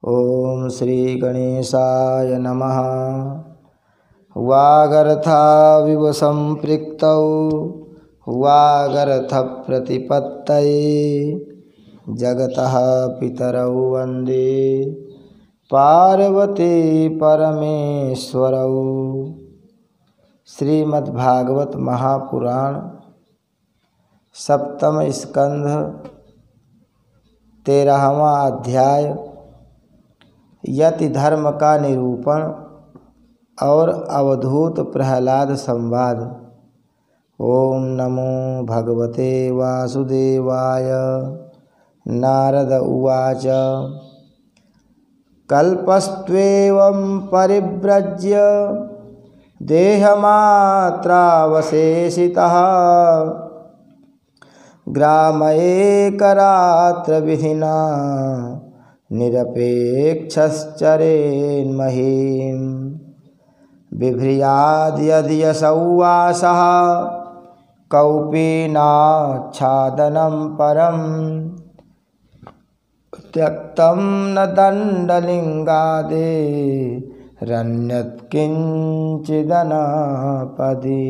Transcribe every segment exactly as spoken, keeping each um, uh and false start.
ओम श्री गणेशाय नमः। वागर्थाविव संपृक्तौ वागर्थ प्रतिपत्तये जगतः पितरौ वन्दे पार्वती परमेश्वरौ। श्रीमद्भागवत महापुराण सप्तम स्कंध तेरहवां अध्याय यति धर्म का निरूपण और अवधूत प्रहलाद संवाद। ओम नमो भगवते वासुदेवाय। नारद उवाच कल्पस्त्वेवं परिव्रज्य देहमात्रावशेषितः ग्रामैकरात्र विधिना निरपेक्षश्चरेन्महीं बिभ्रियाद्यदियसौ वासः कौपीनाच्छादनं परं त्यक्तं न दण्डलिंगादेरन्यत् किंचिदनापदि।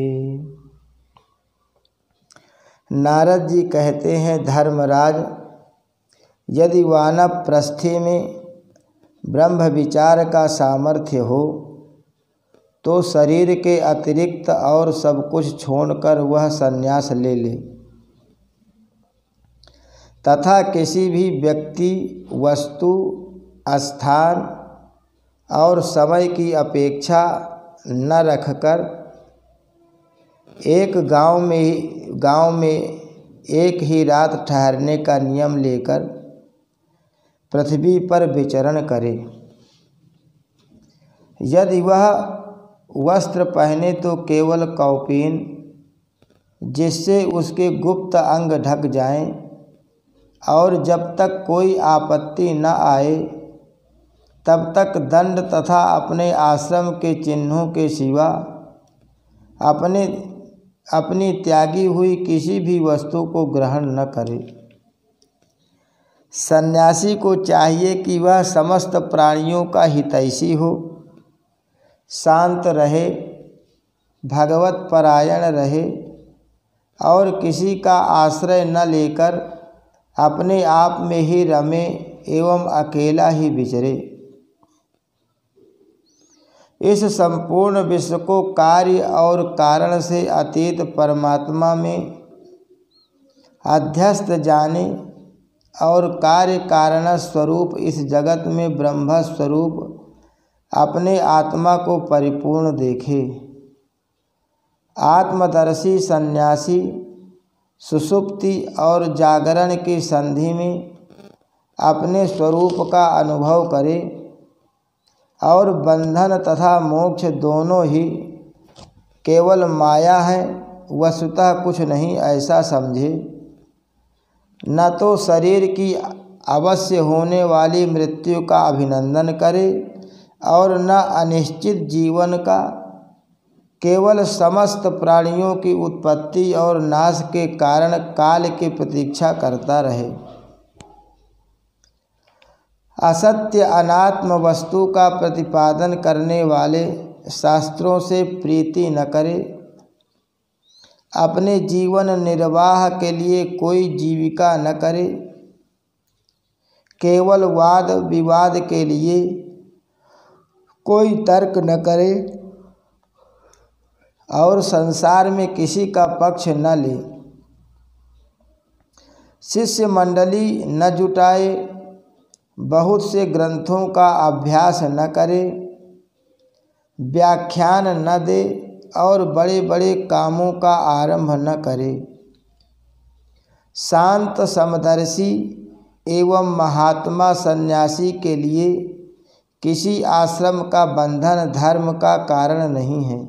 नारद जी कहते हैं, धर्मराज, यदि वानप्रस्थि में ब्रह्म विचार का सामर्थ्य हो तो शरीर के अतिरिक्त और सब कुछ छोड़कर वह संन्यास ले ले तथा किसी भी व्यक्ति, वस्तु, स्थान और समय की अपेक्षा न रखकर एक गांव में गांव में एक ही रात ठहरने का नियम लेकर पृथ्वी पर विचरण करे। यदि वह वस्त्र पहने तो केवल कौपीन, जिससे उसके गुप्त अंग ढक जाएं, और जब तक कोई आपत्ति न आए तब तक दंड तथा अपने आश्रम के चिन्हों के सिवा अपने अपनी त्यागी हुई किसी भी वस्तु को ग्रहण न करे। सन्यासी को चाहिए कि वह समस्त प्राणियों का हितैषी हो, शांत रहे, भगवत परायण रहे और किसी का आश्रय न लेकर अपने आप में ही रमे एवं अकेला ही विचरे। इस संपूर्ण विश्व को कार्य और कारण से अतीत परमात्मा में अध्यस्त जाने और कार्य कारण स्वरूप इस जगत में ब्रह्म स्वरूप अपने आत्मा को परिपूर्ण देखे। आत्मदर्शी सन्यासी सुषुप्ति और जागरण की संधि में अपने स्वरूप का अनुभव करे और बंधन तथा मोक्ष दोनों ही केवल माया है, वस्तुतः कुछ नहीं, ऐसा समझे। न तो शरीर की अवश्य होने वाली मृत्यु का अभिनंदन करे और न अनिश्चित जीवन का, केवल समस्त प्राणियों की उत्पत्ति और नाश के कारण काल की प्रतीक्षा करता रहे। असत्य अनात्म वस्तु का प्रतिपादन करने वाले शास्त्रों से प्रीति न करे, अपने जीवन निर्वाह के लिए कोई जीविका न करे, केवल वाद विवाद के लिए कोई तर्क न करे और संसार में किसी का पक्ष न ले। शिष्य मंडली न जुटाए, बहुत से ग्रंथों का अभ्यास न करे, व्याख्यान न दे और बड़े बड़े कामों का आरंभ न करे। शांत समदर्शी एवं महात्मा सन्यासी के लिए किसी आश्रम का बंधन धर्म का कारण नहीं है।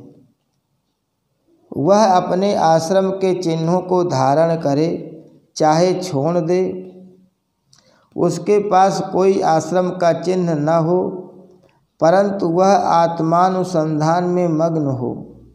वह अपने आश्रम के चिन्हों को धारण करे चाहे छोड़ दे, उसके पास कोई आश्रम का चिन्ह न हो, परंतु वह आत्मानुसंधान में मग्न हो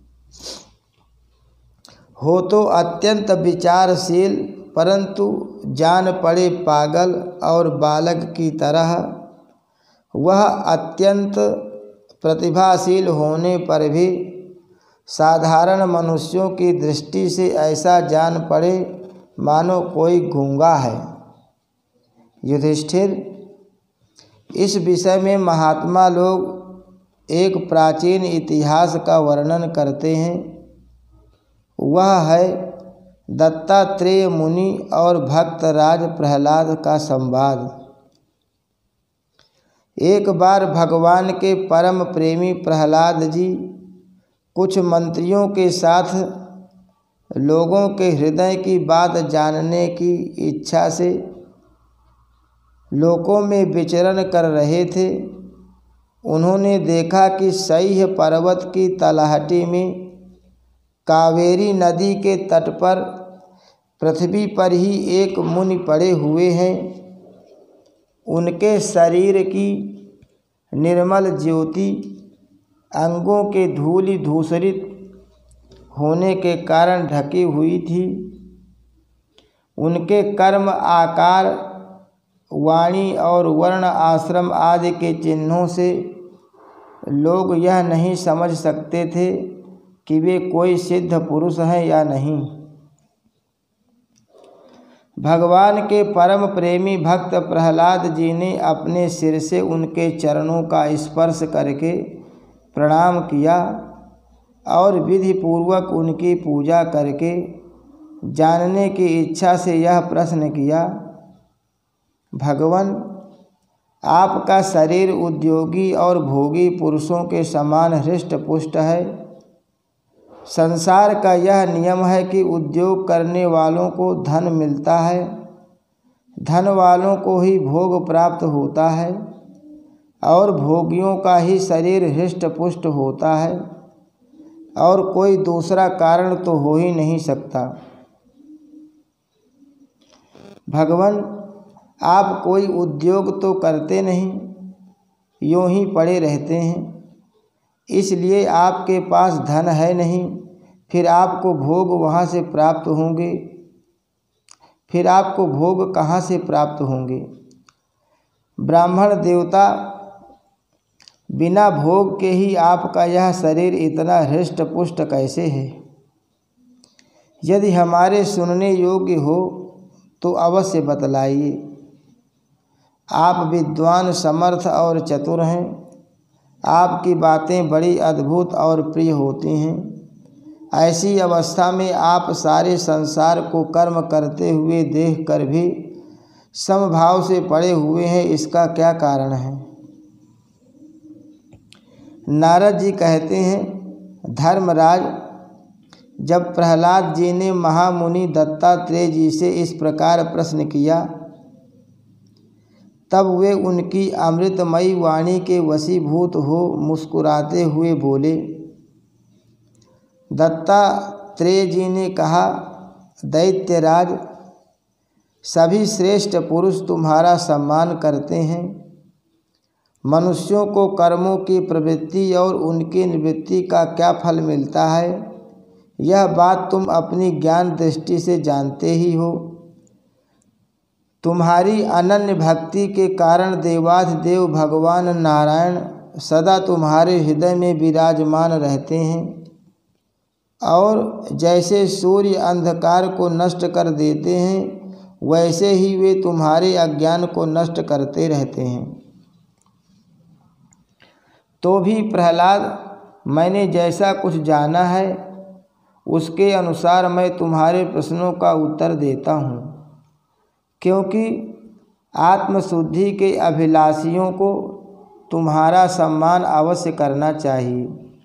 हो तो अत्यंत विचारशील, परंतु जान पड़े पागल और बालक की तरह वह अत्यंत प्रतिभाशील होने पर भी साधारण मनुष्यों की दृष्टि से ऐसा जान पड़े मानो कोई गूंगा है। युधिष्ठिर, इस विषय में महात्मा लोग एक प्राचीन इतिहास का वर्णन करते हैं। वह है दत्तात्रेय मुनि और भक्तराज प्रहलाद का संवाद। एक बार भगवान के परम प्रेमी प्रहलाद जी कुछ मंत्रियों के साथ लोगों के हृदय की बात जानने की इच्छा से लोकों में विचरण कर रहे थे। उन्होंने देखा कि सह्य पर्वत की तलहटी में कावेरी नदी के तट पर पृथ्वी पर ही एक मुनि पड़े हुए हैं। उनके शरीर की निर्मल ज्योति अंगों के धूलि धूसरित होने के कारण ढकी हुई थी। उनके कर्म, आकार, वाणी और वर्ण, आश्रम आदि के चिन्हों से लोग यह नहीं समझ सकते थे कि वे कोई सिद्ध पुरुष हैं या नहीं। भगवान के परम प्रेमी भक्त प्रहलाद जी ने अपने सिर से उनके चरणों का स्पर्श करके प्रणाम किया और विधि पूर्वक उनकी पूजा करके जानने की इच्छा से यह प्रश्न किया, भगवान, आपका शरीर उद्योगी और भोगी पुरुषों के समान हृष्ट पुष्ट है। संसार का यह नियम है कि उद्योग करने वालों को धन मिलता है, धन वालों को ही भोग प्राप्त होता है और भोगियों का ही शरीर हृष्ट पुष्ट होता है और कोई दूसरा कारण तो हो ही नहीं सकता। भगवान, आप कोई उद्योग तो करते नहीं, यूं ही पड़े रहते हैं, इसलिए आपके पास धन है नहीं, फिर आपको भोग वहाँ से प्राप्त होंगे फिर आपको भोग कहाँ से प्राप्त होंगे। ब्राह्मण देवता, बिना भोग के ही आपका यह शरीर इतना हृष्ट पुष्ट कैसे है? यदि हमारे सुनने योग्य हो तो अवश्य बतलाइए। आप विद्वान, समर्थ और चतुर हैं। आपकी बातें बड़ी अद्भुत और प्रिय होती हैं। ऐसी अवस्था में आप सारे संसार को कर्म करते हुए देखकर भी समभाव से पड़े हुए हैं, इसका क्या कारण है? नारद जी कहते हैं, धर्मराज, जब प्रहलाद जी ने महामुनि दत्तात्रेय जी से इस प्रकार प्रश्न किया तब वे उनकी अमृतमयी वाणी के वशीभूत हो मुस्कुराते हुए बोले। दत्तात्रेय जी ने कहा, दैत्यराज, सभी श्रेष्ठ पुरुष तुम्हारा सम्मान करते हैं। मनुष्यों को कर्मों की प्रवृत्ति और उनकी निवृत्ति का क्या फल मिलता है, यह बात तुम अपनी ज्ञान दृष्टि से जानते ही हो। तुम्हारी अनन्य भक्ति के कारण देवाधिदेव भगवान नारायण सदा तुम्हारे हृदय में विराजमान रहते हैं और जैसे सूर्य अंधकार को नष्ट कर देते हैं वैसे ही वे तुम्हारे अज्ञान को नष्ट करते रहते हैं। तो भी प्रहलाद, मैंने जैसा कुछ जाना है उसके अनुसार मैं तुम्हारे प्रश्नों का उत्तर देता हूँ, क्योंकि आत्मशुद्धि के अभिलाषियों को तुम्हारा सम्मान अवश्य करना चाहिए।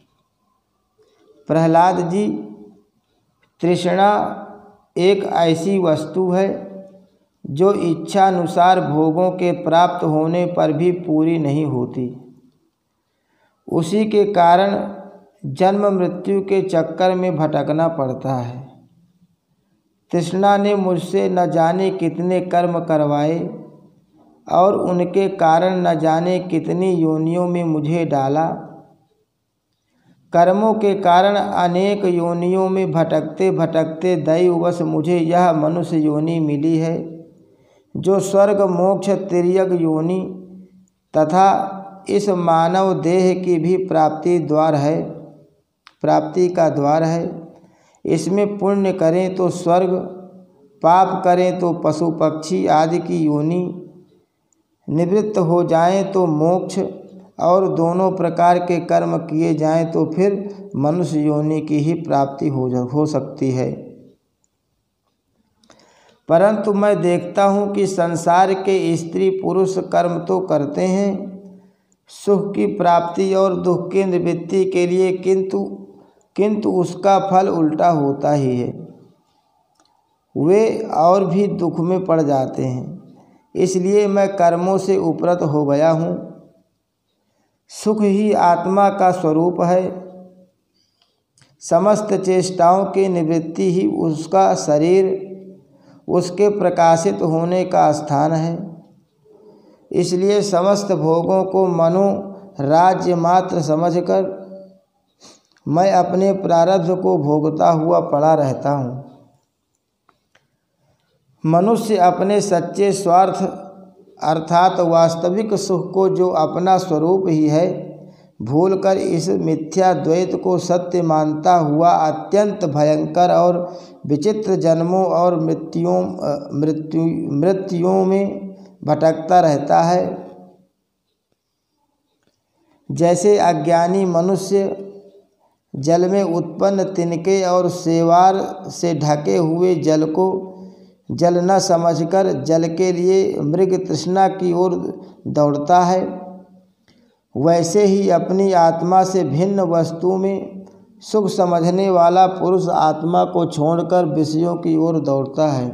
प्रहलाद जी, तृष्णा एक ऐसी वस्तु है जो इच्छानुसार भोगों के प्राप्त होने पर भी पूरी नहीं होती। उसी के कारण जन्म मृत्यु के चक्कर में भटकना पड़ता है। तृष्णा ने मुझसे न जाने कितने कर्म करवाए और उनके कारण न जाने कितनी योनियों में मुझे डाला। कर्मों के कारण अनेक योनियों में भटकते भटकते दैववश मुझे यह मनुष्य योनि मिली है, जो स्वर्ग मोक्ष तिर्यक योनि तथा इस मानव देह की भी प्राप्ति द्वार है प्राप्ति का द्वार है। इसमें पुण्य करें तो स्वर्ग, पाप करें तो पशु पक्षी आदि की योनि, निवृत्त हो जाएं तो मोक्ष, और दोनों प्रकार के कर्म किए जाएं तो फिर मनुष्य योनि की ही प्राप्ति हो हो सकती है। परंतु मैं देखता हूँ कि संसार के स्त्री पुरुष कर्म तो करते हैं सुख की प्राप्ति और दुख की निवृत्ति के लिए, किंतु किंतु उसका फल उल्टा होता ही है। वे और भी दुख में पड़ जाते हैं। इसलिए मैं कर्मों से उपरत हो गया हूँ। सुख ही आत्मा का स्वरूप है। समस्त चेष्टाओं की निवृत्ति ही उसका शरीर, उसके प्रकाशित होने का स्थान है। इसलिए समस्त भोगों को मनो राज्य मात्र समझकर मैं अपने प्रारब्ध को भोगता हुआ पड़ा रहता हूँ। मनुष्य अपने सच्चे स्वार्थ अर्थात वास्तविक सुख को, जो अपना स्वरूप ही है, भूलकर इस मिथ्या द्वैत को सत्य मानता हुआ अत्यंत भयंकर और विचित्र जन्मों और मृत्युओं मृत्यु मृत्युओं में भटकता रहता है। जैसे अज्ञानी मनुष्य जल में उत्पन्न तिनके और सेवार से ढके हुए जल को जल न समझकर जल के लिए मृग तृष्णा की ओर दौड़ता है, वैसे ही अपनी आत्मा से भिन्न वस्तु में सुख समझने वाला पुरुष आत्मा को छोड़कर विषयों की ओर दौड़ता है।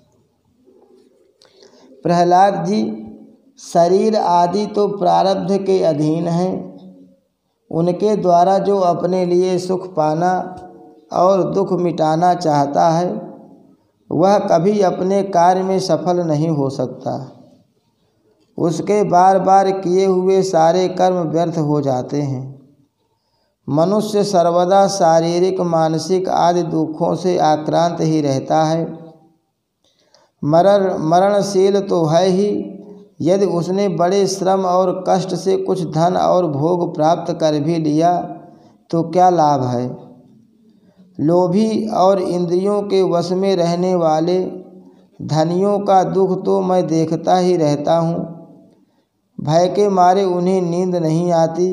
प्रहलाद जी, शरीर आदि तो प्रारब्ध के अधीन हैं। उनके द्वारा जो अपने लिए सुख पाना और दुख मिटाना चाहता है, वह कभी अपने कार्य में सफल नहीं हो सकता। उसके बार बार किए हुए सारे कर्म व्यर्थ हो जाते हैं। मनुष्य सर्वदा शारीरिक मानसिक आदि दुखों से आक्रांत ही रहता है। मरण मरणशील तो है ही। यदि उसने बड़े श्रम और कष्ट से कुछ धन और भोग प्राप्त कर भी लिया तो क्या लाभ है। लोभी और इंद्रियों के वश में रहने वाले धनियों का दुख तो मैं देखता ही रहता हूँ। भय के मारे उन्हें नींद नहीं आती।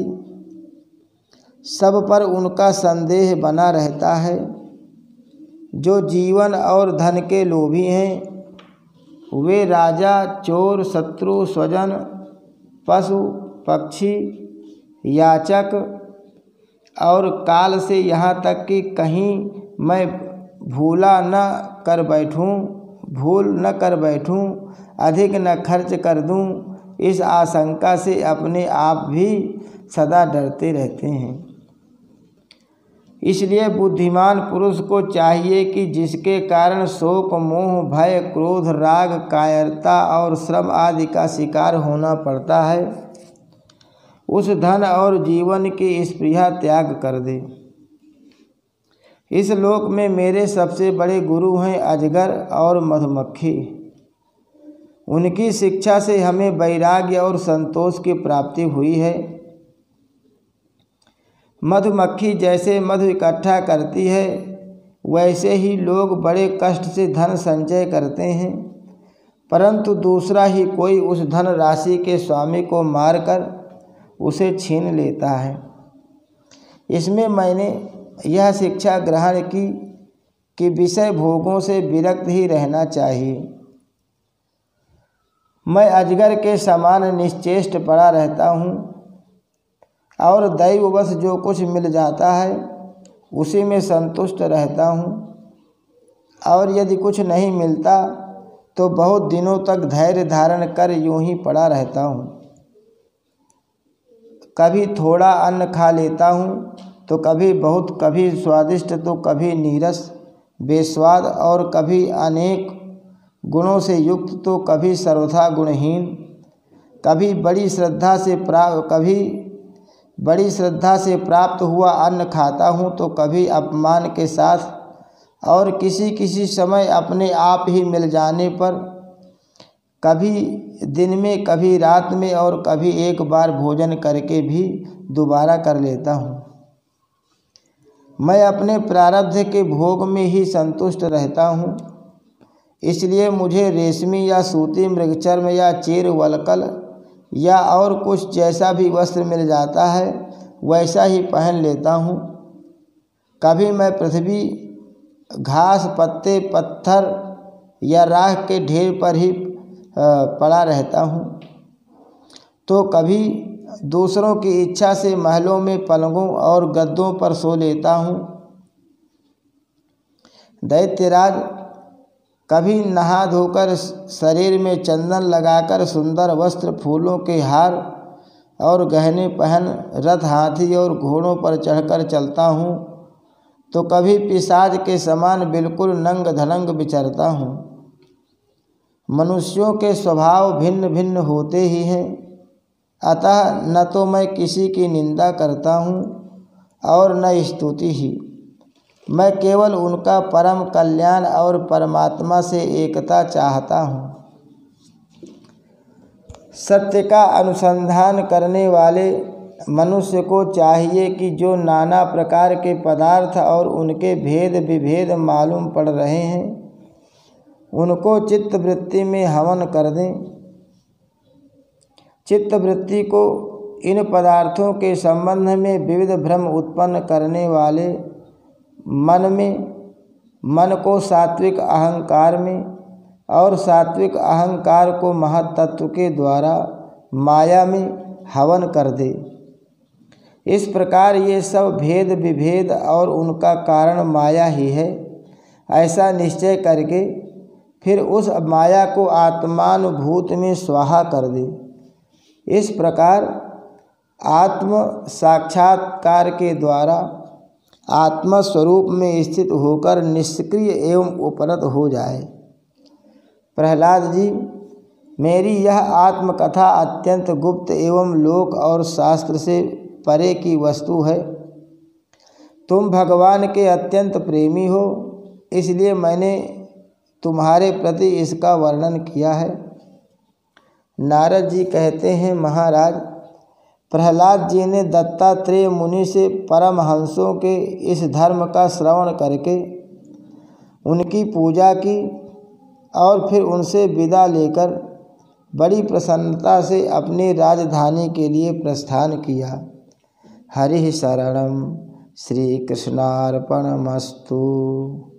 सब पर उनका संदेह बना रहता है। जो जीवन और धन के लोभी हैं, वे राजा, चोर, शत्रु, स्वजन, पशु, पक्षी, याचक और काल से यहाँ तक कि कहीं मैं भूला न कर बैठूं भूल न कर बैठूं अधिक न खर्च कर दूं, इस आशंका से अपने आप भी सदा डरते रहते हैं। इसलिए बुद्धिमान पुरुष को चाहिए कि जिसके कारण शोक, मोह, भय, क्रोध, राग, कायरता और श्रम आदि का शिकार होना पड़ता है, उस धन और जीवन की स्पृहा त्याग कर दे। इस लोक में मेरे सबसे बड़े गुरु हैं अजगर और मधुमक्खी। उनकी शिक्षा से हमें वैराग्य और संतोष की प्राप्ति हुई है। मधुमक्खी जैसे मधु इकट्ठा करती है, वैसे ही लोग बड़े कष्ट से धन संचय करते हैं, परंतु दूसरा ही कोई उस धन राशि के स्वामी को मारकर उसे छीन लेता है। इसमें मैंने यह शिक्षा ग्रहण की कि विषय भोगों से विरक्त ही रहना चाहिए। मैं अजगर के समान निश्चेष्ट पड़ा रहता हूँ और दैववश जो कुछ मिल जाता है उसी में संतुष्ट रहता हूँ, और यदि कुछ नहीं मिलता तो बहुत दिनों तक धैर्य धारण कर यूं ही पड़ा रहता हूँ। कभी थोड़ा अन्न खा लेता हूँ तो कभी बहुत, कभी स्वादिष्ट तो कभी नीरस बेस्वाद, और कभी अनेक गुणों से युक्त तो कभी सर्वथा गुणहीन। कभी बड़ी श्रद्धा से प्राप्त कभी बड़ी श्रद्धा से प्राप्त हुआ अन्न खाता हूँ तो कभी अपमान के साथ, और किसी किसी समय अपने आप ही मिल जाने पर कभी दिन में, कभी रात में और कभी एक बार भोजन करके भी दोबारा कर लेता हूँ। मैं अपने प्रारब्ध के भोग में ही संतुष्ट रहता हूँ, इसलिए मुझे रेशमी या सूती मृगचर्म या चीर वलकल या और कुछ जैसा भी वस्त्र मिल जाता है वैसा ही पहन लेता हूँ। कभी मैं पृथ्वी, घास, पत्ते, पत्थर या राख के ढेर पर ही पड़ा रहता हूँ, तो कभी दूसरों की इच्छा से महलों में पलंगों और गद्दों पर सो लेता हूँ। दैत्यराज, कभी नहा धोकर शरीर में चंदन लगाकर सुंदर वस्त्र, फूलों के हार और गहने पहन रथ, हाथी और घोड़ों पर चढ़कर चलता हूँ, तो कभी पिशाच के समान बिल्कुल नंग धड़ंग विचरता हूँ। मनुष्यों के स्वभाव भिन्न भिन्न होते ही हैं, अतः न तो मैं किसी की निंदा करता हूँ और न स्तुति ही। मैं केवल उनका परम कल्याण और परमात्मा से एकता चाहता हूँ। सत्य का अनुसंधान करने वाले मनुष्य को चाहिए कि जो नाना प्रकार के पदार्थ और उनके भेद विभेद मालूम पड़ रहे हैं उनको चित्तवृत्ति में हवन कर दें। चित्तवृत्ति को इन पदार्थों के संबंध में विविध भ्रम उत्पन्न करने वाले मन में, मन को सात्विक अहंकार में और सात्विक अहंकार को महत्तत्व के द्वारा माया में हवन कर दे। इस प्रकार ये सब भेद विभेद और उनका कारण माया ही है, ऐसा निश्चय करके फिर उस माया को आत्मानुभूत में स्वाहा कर दे। इस प्रकार आत्म साक्षात्कार के द्वारा आत्म स्वरूप में स्थित होकर निष्क्रिय एवं उपरत हो जाए। प्रहलाद जी, मेरी यह आत्मकथा अत्यंत गुप्त एवं लोक और शास्त्र से परे की वस्तु है। तुम भगवान के अत्यंत प्रेमी हो, इसलिए मैंने तुम्हारे प्रति इसका वर्णन किया है। नारद जी कहते हैं, महाराज, प्रहलाद जी ने दत्तात्रेय मुनि से परमहंसों के इस धर्म का श्रवण करके उनकी पूजा की और फिर उनसे विदा लेकर बड़ी प्रसन्नता से अपनी राजधानी के लिए प्रस्थान किया। हरि शरणम, श्री कृष्णार्पणमस्तु।